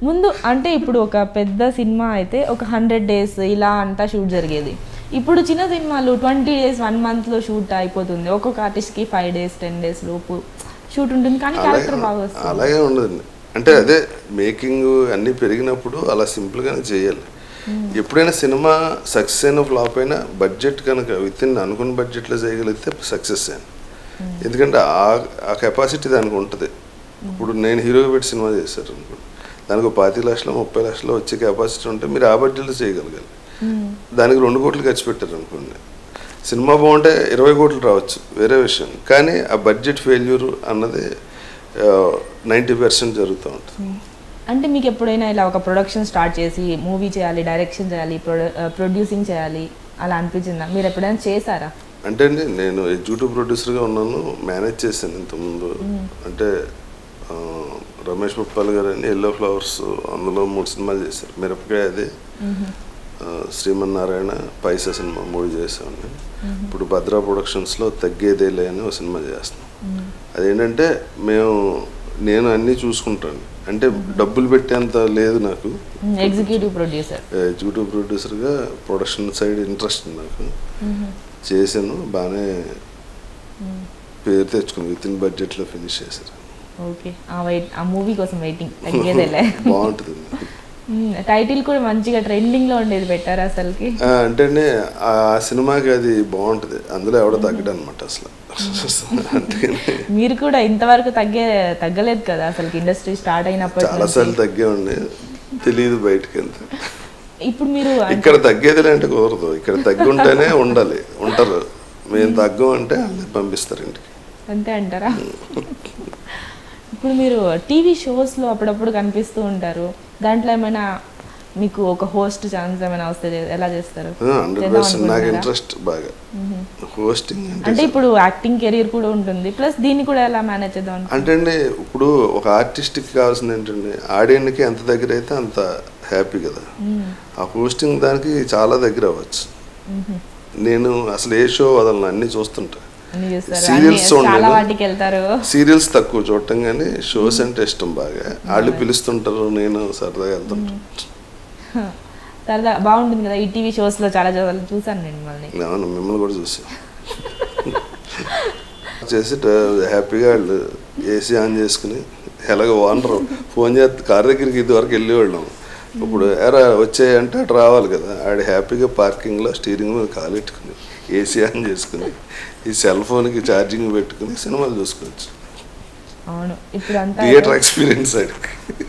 ముందు అంటే ఇప్పుడు ఒక పెద్ద సినిమా అయితే ఒక 100 days ఇలా అంతా షూట్ జరిగేది. ఇప్పుడు చిన్న సినిమాలు 20 days 1 monthలో షూట్ అయిపోతుంది. ఒక్కొక్క ఆర్టిస్ట్కి 5 days 10 days లోపు షూట్ ఉంటుంది, కానీ క్యారెక్టర్ బాగా వస్తుంది. అలాగే ఉండదండి. అంటే అదే మేకింగ్ అన్నీ పెరిగినప్పుడు అలా సింపుల్గానే చేయాలి. ఎప్పుడైనా సినిమా సక్సెస్ అయిన ఫ్లాప్ అయినా బడ్జెట్ కనుక విత్ ఇన్ అనుకున్న బడ్జెట్లో చేయగలిగితే సక్సెస్ అయ్యాను. ఎందుకంటే ఆ కెపాసిటీ దానికి ఉంటుంది. ఇప్పుడు నేను హీరోగా పెట్టి సినిమా చేశారు అనుకోండి, దానికి 25 లక్షలు 30 లక్షలు వచ్చే కెపాసిటీ ఉంటే మీరు ఆ బడ్జెట్లో చేయగలగాలి. దానికి 2 కోట్లు ఖర్చు పెట్టారు అనుకోండి, సినిమా బాగుంటే 20 కోట్లు రావచ్చు, వేరే విషయం. కానీ ఆ బడ్జెట్ ఫెయిల్యూర్ అన్నది 90% జరుగుతూ ఉంటుంది. అంటే మీకు ఎప్పుడైనా ఇలా ఒక ప్రొడక్షన్ స్టార్ట్ చేసి మూవీ చేయాలి, డైరెక్షన్ చేయాలి, ప్రొడ్యూసింగ్ చేయాలి అలా అనిపించిందా? మీరు ఎప్పుడైనా చేశారా? అంటే అండి, నేను ఎగ్జిక్యూటివ్ ప్రొడ్యూసర్గా ఉన్నాను, మేనేజ్ చేశాను ఇంతకుముందు. అంటే రమేష్ ముప్పాల్ గారు అని ఎల్లో ఫ్లవర్స్, అందులో 3 సినిమాలు చేశారు. మిరపకాయ అది, శ్రీమన్నారాయణ, పైసా సినిమా 3 చేసామండి. ఇప్పుడు భద్రా ప్రొడక్షన్స్లో తగ్గేదేలే అని ఒక సినిమా చేస్తున్నాం. అదేంటంటే నేను అన్నీ చూసుకుంటాను. అంటే డబ్బులు పెట్టేంత లేదు నాకు. ఎగ్జిక్యూటివ్ ప్రొడ్యూసర్గా ప్రొడక్షన్ సైడ్ ఇంట్రెస్ట్ నాకు. చేశాను, బాగానే పేరు తెచ్చుకుని విత్ ఇన్ బడ్జెట్లో ఫినిష్ చేశారు. ఓకే, ఆ మూవీ కోసం వెయిటింగ్. తగ్గేదేలే బాగుంటుంది. టైటిల్ కూడా మంచిగా ట్రెండింగ్లో ఉండేది పెట్టారు అసలుకి. అంటే ఆ సినిమాకి అది బాగుంటుంది, అందులో ఎవడో తగ్గడు అనమాట అసలు. మీరు కూడా ఇంతవరకు తగ్గలేదు కదా అసలు, ఇండస్ట్రీ స్టార్ట్ అయినప్పుడు చాలాసార్లు తగ్గేవాడిని, తెలియదు బయటకి ఎంత. ఇప్పుడు మీరు ఇక్కడ తగ్గేది అంటే కుదరదు, ఇక్కడ తగ్గి ఉంటేనే ఉంటారు. మేము తగ్గం అంటే అన్నీ పంపిస్తారు ఇంటికి, అంతే అంటారా? ఇప్పుడు మీరు టీవీ షోస్లో అప్పుడప్పుడు కనిపిస్తూ ఉంటారు, దాంట్లో ఏమైనా మీకు ఒక హోస్ట్ ఛాన్స్ ఏమైనా వస్తే ఎలా చేస్తారు? 100% నాకు ఇంట్రెస్ట్ బాగా హోస్టింగ్. అంటే ఇప్పుడు యాక్టింగ్ కెరీర్ కూడా ఉంటుంది, ప్లస్ దీన్ని కూడా ఎలా మేనేజ్ చేద్దాం అంటే అండి, ఇప్పుడు ఒక ఆర్టిస్ట్కి కావాల్సింది ఏంటండి, ఆడియన్కి ఎంత దగ్గర అయితే అంత హ్యాపీ కదా. ఆ హోస్టింగ్ దానికి చాలా దగ్గర అవ్వచ్చు. నేను అసలు ఏ షో వదలను, అన్నీ చూస్తుంటా. సీరియల్స్ తక్కువ చూడటం, కానీ షోస్ అంటే ఇష్టం బాగా. వాళ్ళు పిలుస్తుంటారు, నేను సరదాగా వెళ్తుంటాను. సరదా బాగుంటుంది కదా ఈ టీవీ షోస్లో. చాలా చూసాను నేను మిమ్మల్ని కూడా చూసాను. చేసి హ్యాపీగా వాళ్ళు ఏసీ ఆన్ చేసుకుని ఎలాగ ఓనర్ ఫోన్ చేస్తే కార్ దగ్గరికి ఇదివరకు వెళ్ళేవాళ్ళం. ఇప్పుడు ఎరా వచ్చాయంటే అటు రావాలి కదా. ఆడ హ్యాపీగా పార్కింగ్లో స్టీరింగ్ మీద కాలెట్టుకుని ఏసీ ఆన్ చేసుకుని ఈ సెల్ ఫోన్కి ఛార్జింగ్ పెట్టుకుని సినిమాలు చూసుకోవచ్చు. అవును, ఇప్పుడు థియేటర్ ఎక్స్పీరియన్స్.